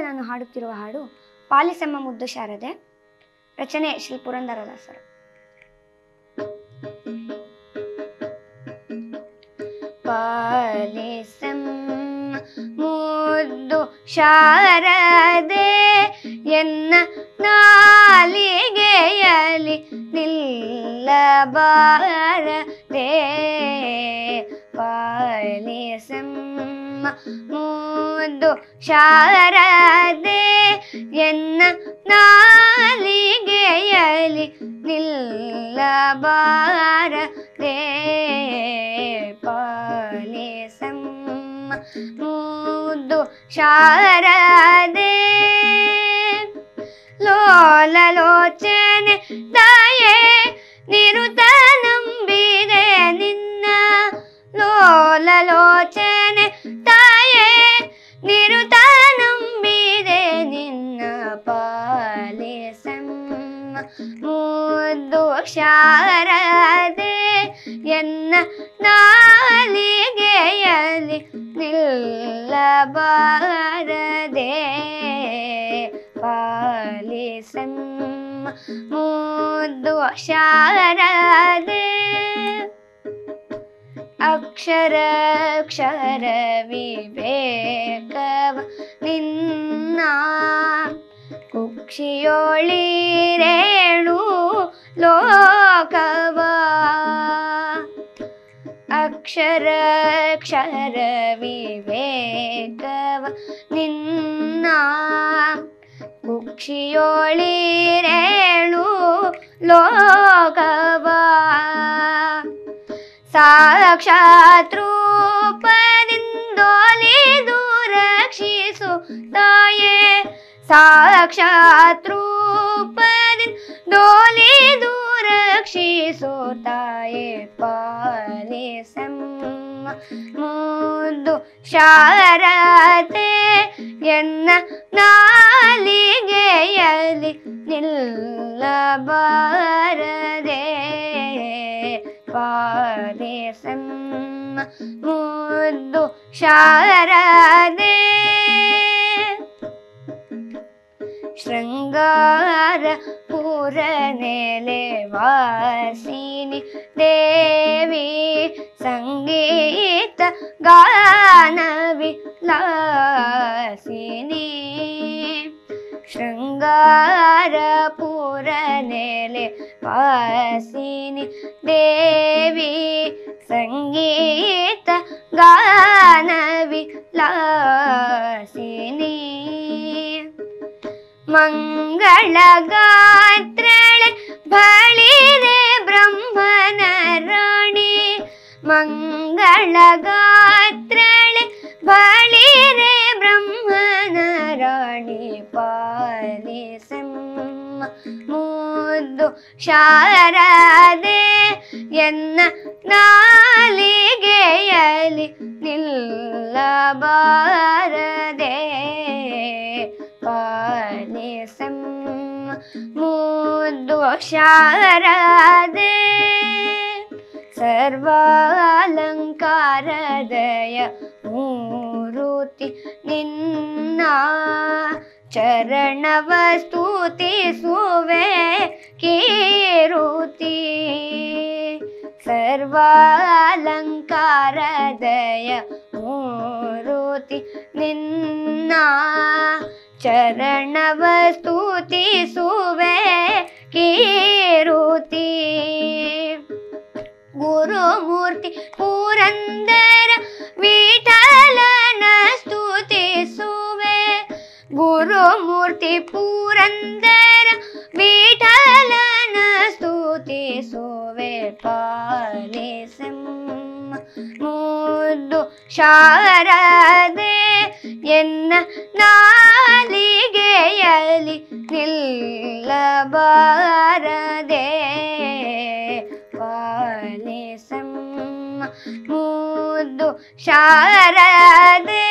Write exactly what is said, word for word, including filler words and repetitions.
ನಾನು ಹಾಡುತ್ತಿರುವ ಹಾಡು ಪಾಲಿಸಮ್ಮ ಮುದ್ದು ಶಾರದೆ, ರಚನೆ ಶ್ರೀ ಪುರಂದರದಾಸರು. ಪಾಲಿಸಮ್ಮ ಮುದ್ದು ಶಾರದೆ ಎನ್ನ ನಾಲಿಗೆಯಲಿ ನಿಲ್ಲಬಾರದೆ. ಪಾಲಿಸಮ್ಮ ಮುದ್ದು ಶಾರದೆ ಎನ್ನ ನಾಲಿಗೆಯಲಿ ನಿಲ್ಲಬಾರದೆ. ಪಾಲಿಸಮ್ಮ ಮುದ್ದು ಶಾರದೆ ಲೋಲಲೋಚನೆ ತಾಯೇ ನಿರುತ ನಂಬಿದೆ ನಿನ್ನ. ಲೋಲಲೋಚನೆ ತಾಯೇ ನಿರುತ ನಂಬಿದೆ ನಿನ್ನ. ಪಾಲಿಸಮ್ಮ ಮುದ್ದು ಶಾರದೆ ಎನ್ನ ನಾಲಿಗೆಯಲಿ ನಿಲ್ಲಬಾರದೆ. ಪಾಲಿಸಮ್ಮ ಮುದ್ದು ಶಾರದೆ ಅಕ್ಷರ ಅಕ್ಷರ ವಿವೇಕವ ನಿನ್ನ ಕುಕ್ಷಿಯೋಳಿರೇಣು ಲೋಕವ. ಅಕ್ಷರ ಅಕ್ಷರ ವಿವೇಕವ ನಿನ್ನ ಕುಕ್ಷಿಯೋಳಿರೇಣು ಲೋಕವ. ಸಾಕ್ಷಾತ್ ರೂಪದಿಂದೊಲಿದು ರಕ್ಷಿಸು ತಾಯೇ. ಸಾಕ್ಷಾತ್ ರೂಪದಿಂದೊಲಿದು ರಕ್ಷಿಸು ತಾಯೇ. ಪಾಲಿಸಮ್ಮ ಮುದ್ದು ಶಾರದೆ ಎನ್ನ ನಾಲಿಗೆಯಲಿ ನಿಲ್ಲಬಾರದೆ. ಪಾಲಿಸಮ್ಮ ಮುದ್ದು ಶಾರದೆ ಶೃಂಗಾರ ಪುರ ನೆಲೆ ವಾಸಿನಿ ದೇವಿ ಸಂಗೀತ ಗಾನ ವಿಲಾಸಿನಿ. ಶೃಂಗಾರ ಪುರ ನೆಲೆ ವಾಸಿನಿ ದೇವಿ ಸಂಗೀತ ಗಾನ ವಿಲಾಸಿನಿ. ಮಂಗಳ ಗಾತ್ರಳೆ ಬಳಿರೆ ಬ್ರಹ್ಮನ ರಾಣಿ. ಮಂಗಳ ಗಾತ್ರಳೆ ಬಳಿರೆ ಬ್ರಹ್ಮನ ರಾಣಿ. ಪಾಲಿಸಮ್ಮ ಮುದ್ದು ಶಾರದೆ ಎನ್ನ ನಾಲಿಗೆಯಲಿ ನಿಲ್ಲಬಾರದೆ. ಪಾಲಿಸಮ್ಮ ಮುದ್ದು ಶಾರದೆ ಸರ್ವಾಲಂಕಾರದಯ ಮೂರುತಿ ನಿನ್ನ ಚರಣವ ಸ್ತುತಿಸುವೆ ಕೀರುತಿ. ಸರ್ವಾಲಂಕಾರದಯ ಮೂರುತಿ ನಿನ್ನ ಚರಣವ ಸ್ತುತಿಸುವೆ ಕೀರುತಿ. ಗುರುಮೂರ್ತಿ ಪುರಂದರ ವಿಠಲನ ಸ್ತುತಿಸುವೆ. ಗುರುಮೂರ್ತಿ ಪುರಂದರ ವಿಠಲನ ಸ್ತುತಿಸುವೆ. ಪಾಲಿಸಮ್ಮ ಮುದ್ದು ಶಾರದೆ ಎನ್ನ ನಾಲಿಗೆಯಲಿ ನಿಲ್ಲಬಾರದೆ. ಪಾಲಿಸಮ್ಮ ಮುದ್ದು ಶಾರದೆ